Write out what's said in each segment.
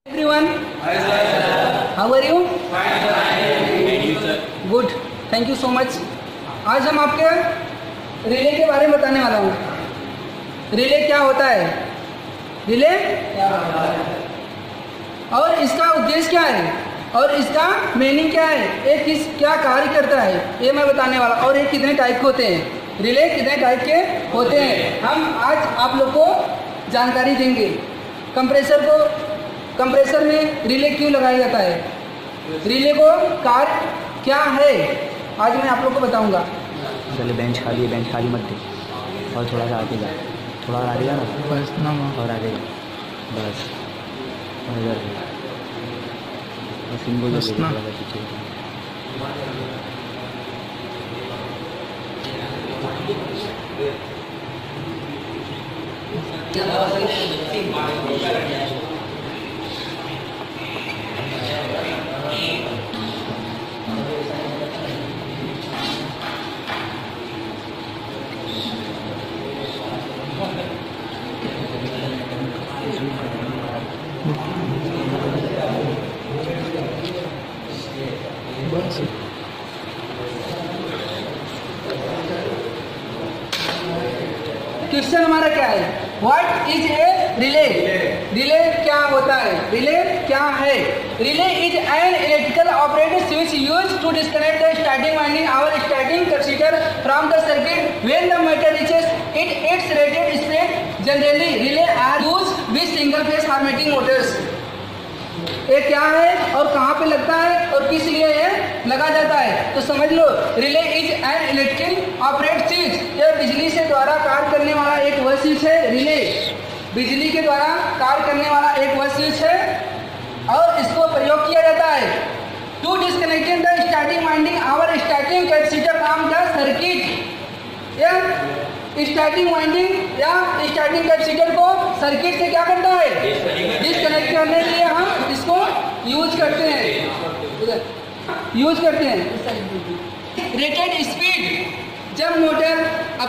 Everyone, how are you? Good, thank you so much. आज हम आपके रिले के बारे में बताने वाला हूँ। रिले क्या होता है? रिले और इसका उद्देश्य क्या है और इसका मीनिंग क्या है, ये किस क्या कार्य करता है, ये मैं बताने वाला। और ये कितने टाइप के होते हैं, रिले कितने टाइप के होते हैं, हम आज आप लोग को जानकारी देंगे। कंप्रेसर में रिले क्यों लगाया जाता है, रिले को कार्य क्या है, आज मैं आप लोग को बताऊंगा। पहले बेंच खाली मत दे, और थोड़ा सा आगे जा, थोड़ा आगे जा ना, बस ना, और आगे जा, बस इधर सिंबल बस ना। क्वेश्चन हमारा क्या है, what is a relay? Relay क्या होता है, रिले क्या है? Relay is an electrical operated switch used to disconnect the starting winding और starting capacitor from the circuit when the motor reaches its rated speed. Generally relay are used with single phase hermetic motors. ये क्या है और कहाँ पे लगता है और किस लिए ये लगा जाता है, तो समझ लो। Relay is an electric operate switch, यह बिजली से द्वारा कार्य करने वाला एक वह स्विच है। रिले बिजली के द्वारा कार्य करने वाला एक वह स्विच है और इसको प्रयोग किया जाता है to disconnecting the starting winding और starting capacitor from the circuit. यह स्टार्टिंग वाइंडिंग या स्टार्टिंग कैपेसिटर को सर्किट से क्या करता है, डिस्कनेक्ट करने के लिए हम इसको यूज करते हैं। रेटेड स्पीड, जब मोटर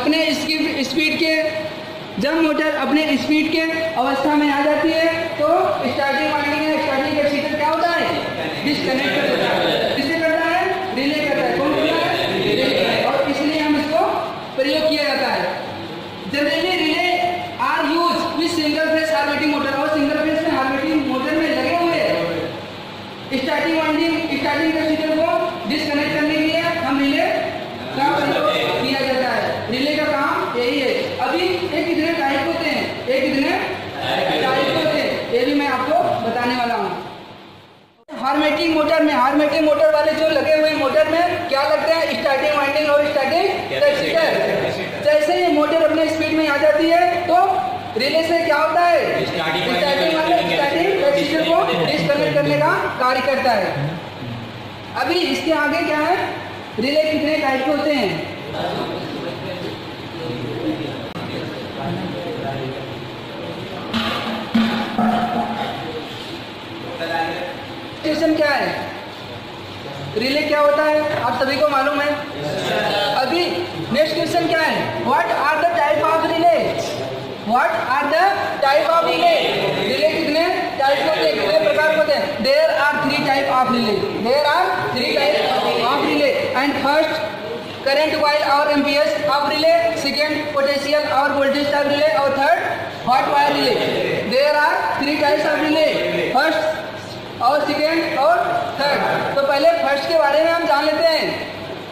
अपने स्पीड के अवस्था में आ जाती है तो स्टार्टिंग वाइंडिंग या स्टार्टिंग कैपेसिटर क्या होता है, डिस्कनेक्ट कर देता है। किससे करता है, रिले करता है। कौन करता है, रिले। और इसलिए हम इसको प्रयोग किया जाता है। Generally relay are use with single phase hermetic motor, और सिंगल फेज में हार्मेटिंग मोटर में लगे हुए स्टार्टिंग वाइंडिंग स्टार्टिंग कैपेसिटर को डिस्कनेक्ट करने के लिए हम रिले का प्रयोग किया जाता है। रिले का काम यही है। अभी ये कितने टाइप होते हैं, ये कितने टाइप होते हैं, ये भी मैं आपको बताने वाला हूँ। हार्मेटिंग मोटर वाले जो लगे हुए मोटर में क्या लगते हैं, स्टार्टिंग वाइंडिंग और स्टार्टिंग कैपेसिटर। जैसे ही मोटर अपने स्पीड में आ जाती है तो रिले से क्या होता है, स्टार्टिंग कैपेसिटर को डिस्कनेक्ट करने का कार्य करता है। अभी इसके आगे क्या है, रिले कितने टाइप के होते हैं, क्वेश्चन क्या है, रिले क्या होता है आप सभी को मालूम है। अभी नेक्स्ट क्वेश्चन क्या है, what are the type of relay? What are the type of relay? Relay कितने टाइप होते हैं, कितने प्रकार होते हैं? There are 3 type of relay. There are 3 type of relay. And first current coil और amperes of relay, second potential और voltage type relay, और third hot wire relay. There are 3 types of relay, first और second और third. तो पहले first के बारे में हम जान लेते हैं।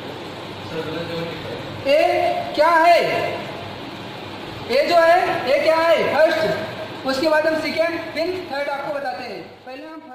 ए क्या है, ए जो है ये क्या है फर्स्ट, उसके बाद हम सेकेंड फिर थर्ड आपको बताते हैं। पहले हम